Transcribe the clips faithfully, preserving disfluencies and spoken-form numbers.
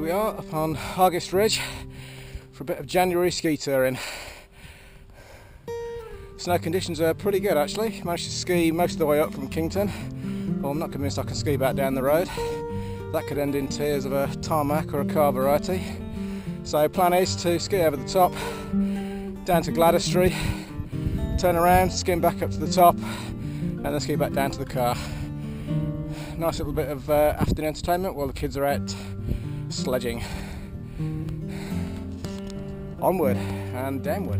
we are up on Hergest Ridge for a bit of January ski touring. Snow conditions are pretty good actually. Managed to ski most of the way up from Kington. Well, I'm not convinced I can ski back down the road. That could end in tears of a tarmac or a car variety. So plan is to ski over the top, down to Gladystry, turn around, skim back up to the top, and then ski back down to the car. Nice little bit of uh, afternoon entertainment while the kids are out sledging. Onward and downward.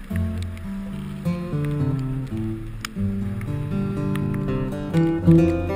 Thank you.